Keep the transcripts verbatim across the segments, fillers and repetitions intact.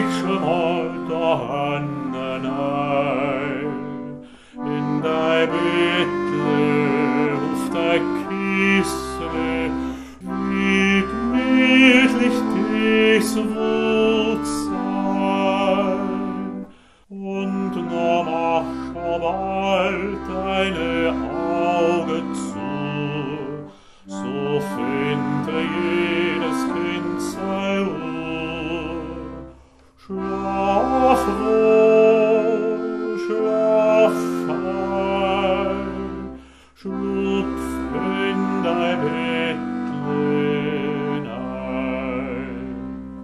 schmollt der Hannen ein, in dei Bettle, auf dei Kissle, wie gemütlich dies wird sein. Und nur mach bald deine Augen zu, so finde jedes Kind sei Ruhe. Schlaf wohl, schlaf fein, schlupf in dein Bettlein ein.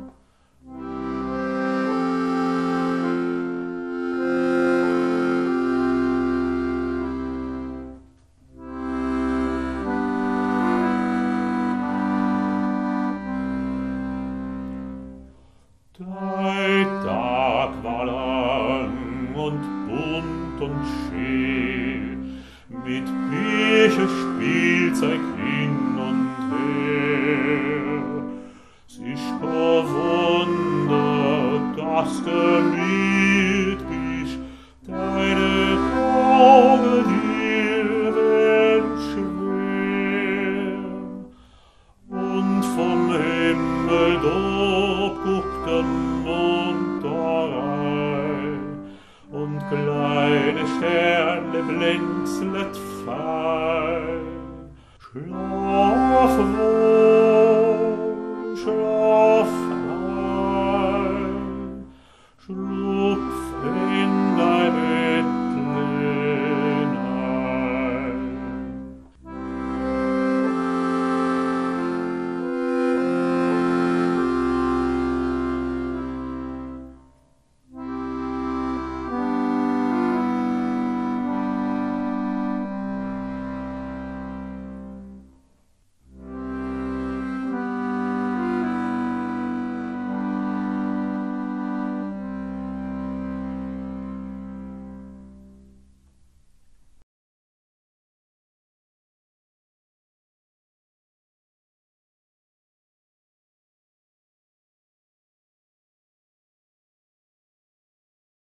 Drei Tag war lang und bunt und schön, mit Bücher, Spielzeug hin und her. Sich verwundert, dass gemüt ich deine Augen dir werden schwer. Und vom Himmel dort guckt der Mond rein, und kleine Sterne blinzlet fein. Schlaf wohl,